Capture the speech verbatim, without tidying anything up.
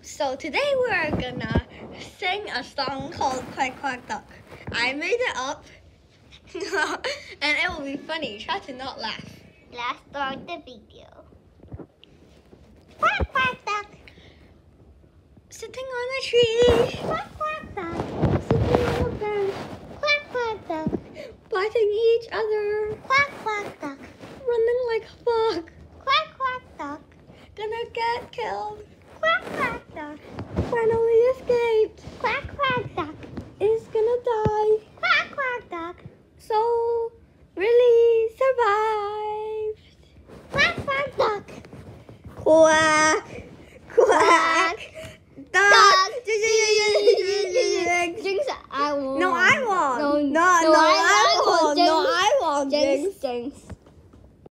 So today we're gonna sing a song called Quack Quack Duck. I made it up and it will be funny. Try to not laugh. Let's start the video. Quack quack duck. Sitting on a tree. Quack quack duck. Sitting on a bench. Quack quack duck. Biting each other. Quack quack duck. Running like a bug. Quack quack duck. Gonna get killed. Quack quack duck. Finally escaped. Quack quack duck. Is gonna die. Quack quack duck. So really survived. Quack quack duck. Quack, quack, duck. Jinx, I won. No, I won. No, no, no, no I